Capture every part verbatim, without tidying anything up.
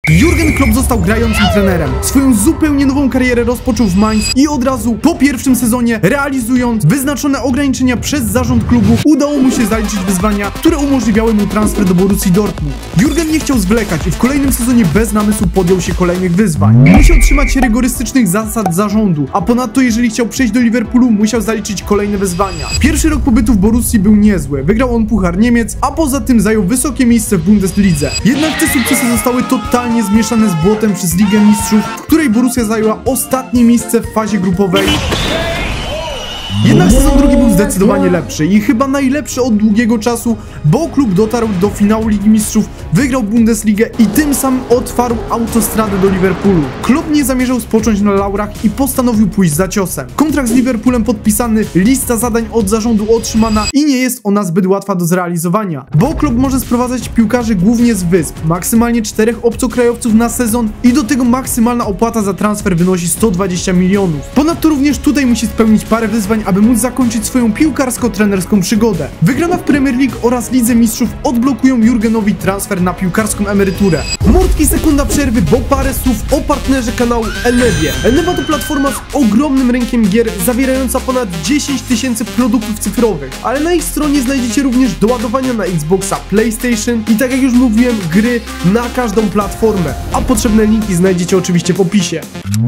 Jurgen Klopp został grającym trenerem. Swoją zupełnie nową karierę rozpoczął w Mainz i od razu po pierwszym sezonie, realizując wyznaczone ograniczenia przez zarząd klubu, udało mu się zaliczyć wyzwania, które umożliwiały mu transfer do Borussii Dortmund. Jurgen nie chciał zwlekać i w kolejnym sezonie bez namysłu podjął się kolejnych wyzwań. Musiał trzymać się rygorystycznych zasad zarządu, a ponadto jeżeli chciał przejść do Liverpoolu, musiał zaliczyć kolejne wyzwania. Pierwszy rok pobytu w Borussii był niezły. Wygrał on Puchar Niemiec, a poza tym zajął wysokie miejsce w Bundeslidze. Jednak te sukcesy zostały totalnie zmieszane z błotem przez Ligę Mistrzów, w której Borussia zajęła ostatnie miejsce w fazie grupowej. Jednak sezon drugi był zdecydowanie lepszy i chyba najlepszy od długiego czasu, bo klub dotarł do finału Ligi Mistrzów, wygrał Bundesligę i tym samym otwarł autostradę do Liverpoolu. Klub nie zamierzał spocząć na laurach i postanowił pójść za ciosem. Kontrakt z Liverpoolem podpisany, lista zadań od zarządu otrzymana i nie jest ona zbyt łatwa do zrealizowania, bo klub może sprowadzać piłkarzy głównie z wysp, maksymalnie czterech obcokrajowców na sezon i do tego maksymalna opłata za transfer wynosi sto dwadzieścia milionów. Ponadto również tutaj musi spełnić parę wyzwań, aby móc zakończyć swoją piłkarsko-trenerską przygodę. Wygrana w Premier League oraz Lidze Mistrzów odblokują Jurgenowi transfer na piłkarską emeryturę. Mordki, sekunda przerwy, bo parę słów o partnerze kanału Enebie. Eneba to platforma z ogromnym rynkiem gier, zawierająca ponad dziesięć tysięcy produktów cyfrowych, ale na ich stronie znajdziecie również do ładowania na Xboxa, PlayStation i tak jak już mówiłem, gry na każdą platformę, a potrzebne linki znajdziecie oczywiście w opisie.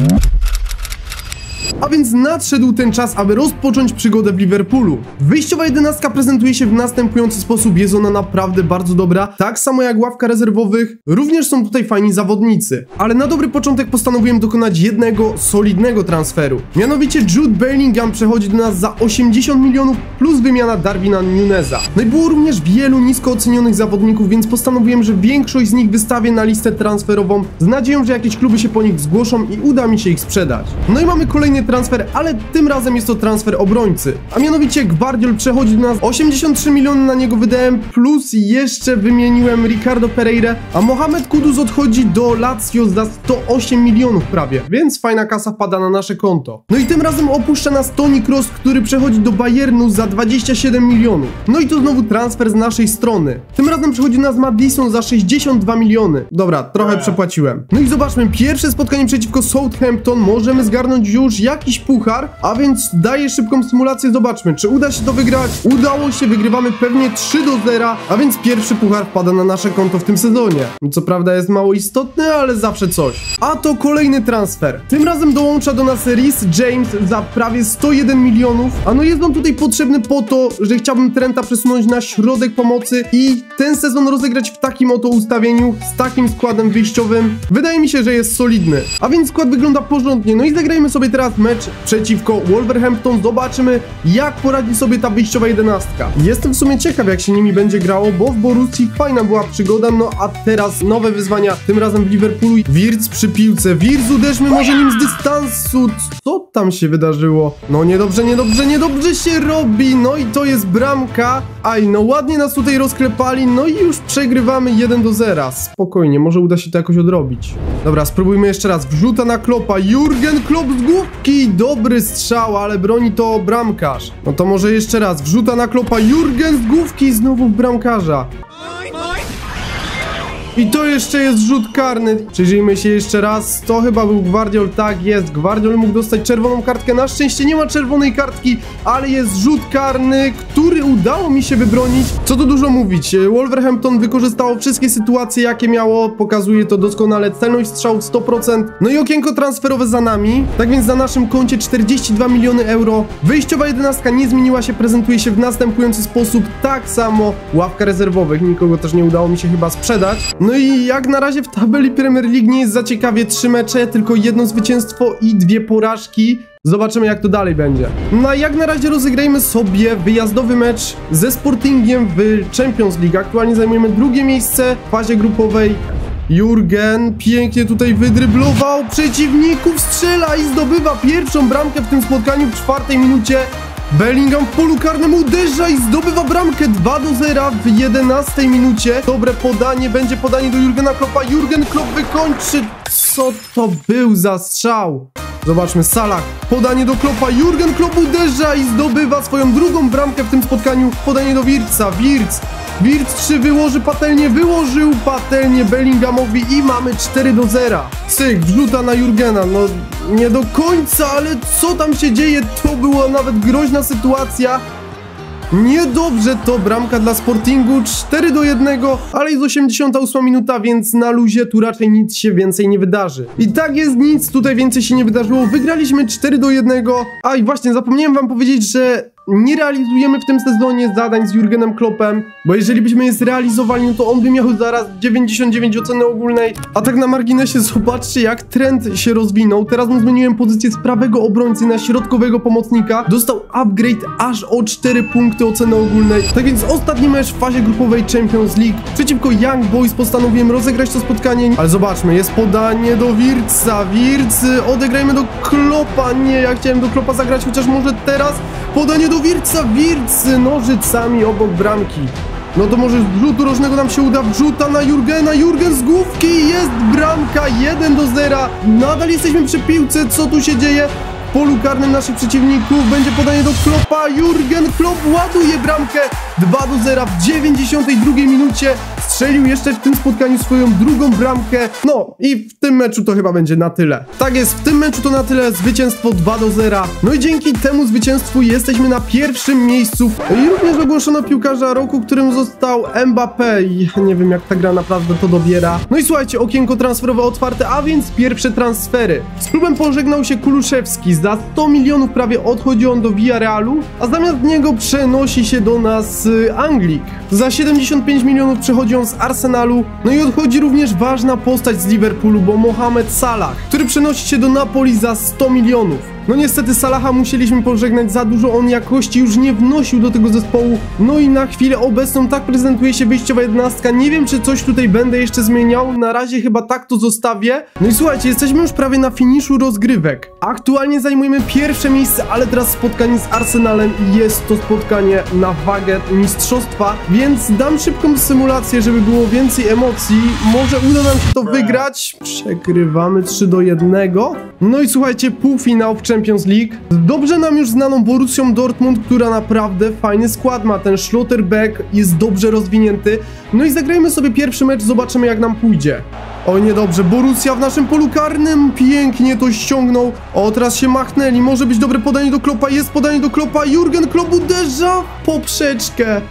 A więc nadszedł ten czas, aby rozpocząć przygodę w Liverpoolu. Wyjściowa jedenastka prezentuje się w następujący sposób, jest ona naprawdę bardzo dobra, tak samo jak ławka rezerwowych, również są tutaj fajni zawodnicy. Ale na dobry początek postanowiłem dokonać jednego solidnego transferu. Mianowicie Jude Bellingham przechodzi do nas za osiemdziesiąt milionów plus wymiana Darwina Nuneza. No i było również wielu nisko ocenionych zawodników, więc postanowiłem, że większość z nich wystawię na listę transferową z nadzieją, że jakieś kluby się po nich zgłoszą i uda mi się ich sprzedać. No i mamy kolejny transfer, ale tym razem jest to transfer obrońcy. A mianowicie Gvardiol przechodzi do nas, osiemdziesiąt trzy miliony na niego wydałem, plus jeszcze wymieniłem Ricardo Pereira, a Mohamed Kudus odchodzi do Lazio za sto osiem milionów prawie, więc fajna kasa wpada na nasze konto. No i tym razem opuszcza nas Toni Kroos, który przechodzi do Bayernu za dwadzieścia siedem milionów. No i to znowu transfer z naszej strony. Tym razem przechodzi do nas Maddison za sześćdziesiąt dwa miliony. Dobra, trochę przepłaciłem. No i zobaczmy, pierwsze spotkanie przeciwko Southampton, możemy zgarnąć już jakiś puchar, a więc daję szybką symulację, zobaczmy, czy uda się to wygrać. Udało się, wygrywamy pewnie trzy do zera, a więc pierwszy puchar wpada na nasze konto w tym sezonie. Co prawda jest mało istotny, ale zawsze coś. A to kolejny transfer. Tym razem dołącza do nas Reece James za prawie sto jeden milionów, a no jest on tutaj potrzebny po to, że chciałbym Trenta przesunąć na środek pomocy i ten sezon rozegrać w takim oto ustawieniu, z takim składem wyjściowym. Wydaje mi się, że jest solidny, a więc skład wygląda porządnie. No i zagrajmy sobie teraz mecz przeciwko Wolverhampton, zobaczymy jak poradzi sobie ta wyjściowa jedenastka. Jestem w sumie ciekaw jak się nimi będzie grało, bo w Borussii fajna była przygoda, no a teraz nowe wyzwania, tym razem w Liverpoolu. Wirtz przy piłce, Wirtz uderzmy może nim z dystansu, co tam się wydarzyło? No niedobrze, niedobrze, niedobrze się robi, no i to jest bramka, aj no ładnie nas tutaj rozklepali, no i już przegrywamy jeden do zera, spokojnie, może uda się to jakoś odrobić. Dobra, spróbujmy jeszcze raz, wrzuta na Kloppa, Jurgen Klopp z główki, dobry strzał, ale broni to bramkarz. No to może jeszcze raz, wrzuta na Kloppa, Jurgen z główki, znowu w bramkarza. I to jeszcze jest rzut karny. Przyjrzyjmy się jeszcze raz. To chyba był Gvardiol. Tak jest. Gvardiol mógł dostać czerwoną kartkę. Na szczęście nie ma czerwonej kartki, ale jest rzut karny, który udało mi się wybronić. Co tu dużo mówić. Wolverhampton wykorzystało wszystkie sytuacje, jakie miało. Pokazuje to doskonale. Celność strzału sto procent. No i okienko transferowe za nami. Tak więc na naszym koncie czterdzieści dwa miliony euro. Wyjściowa jedenastka nie zmieniła się. Prezentuje się w następujący sposób. Tak samo ławka rezerwowych. Nikogo też nie udało mi się chyba sprzedać. No i jak na razie w tabeli Premier League nie jest za ciekawie, trzy mecze, tylko jedno zwycięstwo i dwie porażki. Zobaczymy jak to dalej będzie. No a jak na razie rozegrajmy sobie wyjazdowy mecz ze Sportingiem w Champions League. Aktualnie zajmujemy drugie miejsce w fazie grupowej. Jurgen pięknie tutaj wydryblował przeciwników, strzela i zdobywa pierwszą bramkę w tym spotkaniu w czwartej minucie. Bellingham w polu karnym uderza i zdobywa bramkę dwa do zera w jedenastej minucie. Dobre podanie, będzie podanie do Jurgena Kloppa. Jurgen Klopp wykończy. Co to był za strzał? Zobaczmy, Salah, podanie do Kloppa, Jurgen Klopp uderza i zdobywa swoją drugą bramkę w tym spotkaniu. Podanie do Wirtza, Wirtz, Wirtz trzy wyłoży patelnię, wyłożył patelnię Bellinghamowi i mamy cztery do zera. Cyk, wrzuta na Jurgena, no nie do końca, ale co tam się dzieje? To była nawet groźna sytuacja. Niedobrze, to bramka dla Sportingu, cztery do jednego, ale jest osiemdziesiąta ósma minuta, więc na luzie tu raczej nic się więcej nie wydarzy. I tak jest, nic tutaj więcej się nie wydarzyło, wygraliśmy cztery do jednego, a i właśnie zapomniałem wam powiedzieć, że nie realizujemy w tym sezonie zadań z Jurgenem Kloppem, bo jeżeli byśmy je zrealizowali, no to on by miał zaraz dziewięćdziesiąt dziewięć oceny ogólnej, a tak na marginesie zobaczcie, jak trend się rozwinął. Teraz mu zmieniłem pozycję z prawego obrońcy na środkowego pomocnika, dostał upgrade aż o cztery punkty oceny ogólnej. Tak więc ostatni mecz w fazie grupowej Champions League przeciwko Young Boys postanowiłem rozegrać to spotkanie, ale zobaczmy, jest podanie do Wirtza, Wirtz, odegrajmy do Kloppa, nie, ja chciałem do Kloppa zagrać, chociaż może teraz podanie do Wirtza, Wirtz nożycami obok bramki. No to może z rzutu rożnego nam się uda, wrzuta na Jurgena, Jurgen z główki, jest bramka, jeden do zera. Nadal jesteśmy przy piłce, co tu się dzieje? W polu karnym naszych przeciwników będzie podanie do Kloppa, Jurgen Klopp ładuje bramkę, dwa do zera w dziewięćdziesiątej drugiej minucie. Strzelił jeszcze w tym spotkaniu swoją drugą bramkę. No i w tym meczu to chyba będzie na tyle. Tak jest, w tym meczu to na tyle, zwycięstwo dwa do zera. No i dzięki temu zwycięstwu jesteśmy na pierwszym miejscu. I również ogłoszono piłkarza roku, którym został Mbappé. I nie wiem, jak ta gra naprawdę to dobiera. No i słuchajcie, okienko transferowe otwarte, a więc pierwsze transfery. Z klubem pożegnał się Kuluszewski. Za sto milionów prawie odchodzi on do Villarealu, a zamiast niego przenosi się do nas Anglik. Za siedemdziesiąt pięć milionów przechodzi on z Arsenalu, no i odchodzi również ważna postać z Liverpoolu, bo Mohamed Salah, który przenosi się do Napoli za sto milionów. No niestety Salaha musieliśmy pożegnać, za dużo on jakości już nie wnosił do tego zespołu. No i na chwilę obecną tak prezentuje się wyjściowa jedenastka. Nie wiem, czy coś tutaj będę jeszcze zmieniał, na razie chyba tak to zostawię. No i słuchajcie, jesteśmy już prawie na finiszu rozgrywek. Aktualnie zajmujemy pierwsze miejsce, ale teraz spotkanie z Arsenalem i jest to spotkanie na wagę mistrzostwa, więc dam szybką symulację, żeby było więcej emocji. Może uda nam się to wygrać. Przegrywamy trzy do jednego. No i słuchajcie, półfinał w Champions League. Dobrze nam już znaną Borussią Dortmund, która naprawdę fajny skład ma. Ten Schlotterbeck jest dobrze rozwinięty. No i zagrajmy sobie pierwszy mecz, zobaczymy jak nam pójdzie. O niedobrze, Borussia w naszym polu karnym, pięknie to ściągnął. O, teraz się machnęli, może być dobre podanie do Kloppa, jest podanie do Kloppa, Jurgen Klopp uderza w poprzeczkę.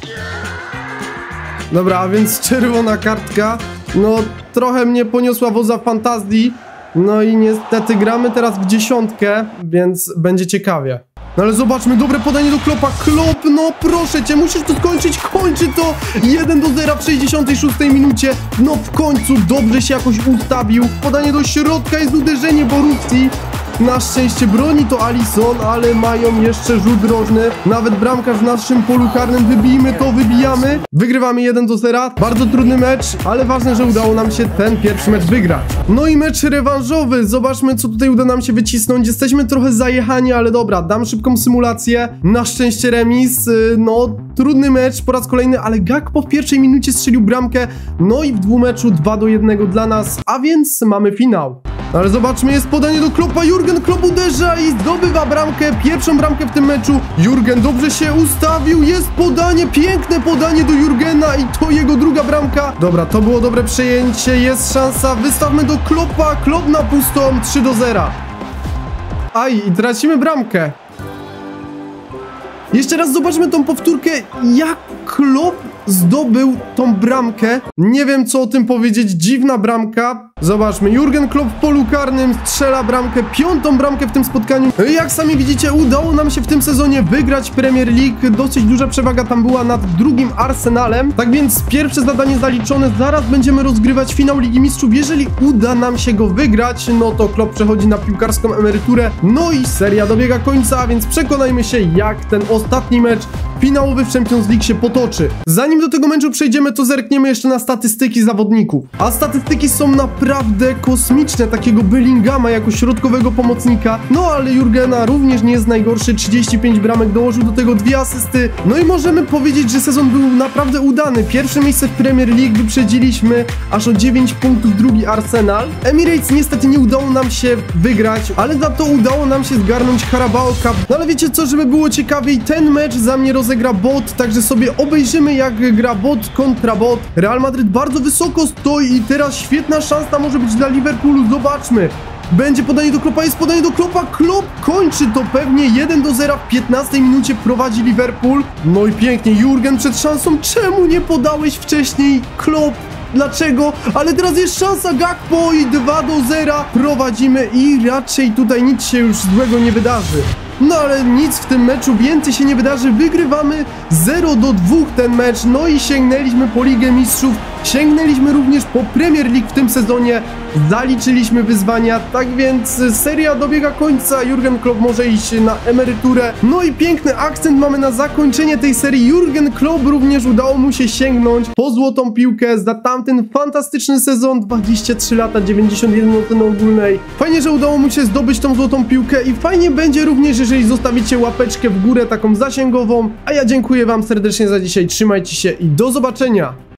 Dobra, a więc czerwona kartka. No, trochę mnie poniosła woza fantazji. No i niestety gramy teraz w dziesiątkę, więc będzie ciekawie. No ale zobaczmy, dobre podanie do Kloppa. Klopp, no proszę cię, musisz to skończyć. Kończy to jeden do zera w sześćdziesiątej szóstej minucie. No w końcu dobrze się jakoś ustawił. Podanie do środka, jest uderzenie Borussii. Na szczęście broni to Alisson, ale mają jeszcze rzut rożny. Nawet bramkarz w naszym polu karnym. Wybijmy to, wybijamy. Wygrywamy jeden do zera. Bardzo trudny mecz, ale ważne, że udało nam się ten pierwszy mecz wygrać. No i mecz rewanżowy. Zobaczmy, co tutaj uda nam się wycisnąć. Jesteśmy trochę zajechani, ale dobra, dam szybką symulację. Na szczęście remis. No, trudny mecz po raz kolejny, ale Gakpo w pierwszej minucie strzelił bramkę. No i w dwumeczu dwa do jednego dla nas, a więc mamy finał. Ale zobaczmy, jest podanie do Kloppa, Jurgen Klopp uderza i zdobywa bramkę, pierwszą bramkę w tym meczu. Jurgen dobrze się ustawił, jest podanie, piękne podanie do Jurgena i to jego druga bramka. Dobra, to było dobre przejęcie, jest szansa, wystawmy do Kloppa, Klopp na pustą, trzy do zera. Aj, i tracimy bramkę. Jeszcze raz zobaczmy tą powtórkę, jak Klopp zdobył tą bramkę. Nie wiem, co o tym powiedzieć, dziwna bramka. Zobaczmy, Jurgen Klopp w polu karnym strzela bramkę, piątą bramkę w tym spotkaniu. Jak sami widzicie, udało nam się w tym sezonie wygrać Premier League. Dosyć duża przewaga tam była nad drugim Arsenalem. Tak więc pierwsze zadanie zaliczone, zaraz będziemy rozgrywać finał Ligi Mistrzów. Jeżeli uda nam się go wygrać, no to Klopp przechodzi na piłkarską emeryturę. No i seria dobiega końca, a więc przekonajmy się, jak ten ostatni mecz finałowy w Champions League się potoczy. Zanim Zanim do tego meczu przejdziemy, to zerkniemy jeszcze na statystyki zawodników. A statystyki są naprawdę kosmiczne, takiego Bellingama jako środkowego pomocnika, no ale Jurgena również nie jest najgorszy, trzydzieści pięć bramek, dołożył do tego dwie asysty, no i możemy powiedzieć, że sezon był naprawdę udany. Pierwsze miejsce w Premier League wyprzedziliśmy aż o dziewięć punktów drugi Arsenal. Emirates niestety nie udało nam się wygrać, ale za to udało nam się zgarnąć Carabao Cup. No ale wiecie co, żeby było ciekawiej, ten mecz za mnie rozegra bot, także sobie obejrzymy jak gra bot kontra bot. Real Madryt bardzo wysoko stoi i teraz świetna szansa może być dla Liverpoolu, zobaczmy. Będzie podanie do Kloppa, jest podanie do Kloppa, Klopp kończy to pewnie, jeden do zera w piętnastej minucie prowadzi Liverpool. No i pięknie, Jurgen przed szansą, czemu nie podałeś wcześniej, Klopp? Dlaczego? Ale teraz jest szansa, Gakpo i dwa do zera prowadzimy i raczej tutaj nic się już złego nie wydarzy. No ale nic w tym meczu więcej się nie wydarzy, wygrywamy zero do dwóch ten mecz, no i sięgnęliśmy po Ligę Mistrzów, sięgnęliśmy również po Premier League w tym sezonie, zaliczyliśmy wyzwania, tak więc seria dobiega końca, Jurgen Klopp może iść na emeryturę. No i piękny akcent mamy na zakończenie tej serii, Jurgen Klopp również udało mu się sięgnąć po złotą piłkę za tamten fantastyczny sezon, dwadzieścia trzy lata, dziewięćdziesiąt jeden oceny ogólnej. Fajnie, że udało mu się zdobyć tą złotą piłkę i fajnie będzie również, jeżeli zostawicie łapeczkę w górę taką zasięgową, a ja dziękuję wam serdecznie za dzisiaj, trzymajcie się i do zobaczenia!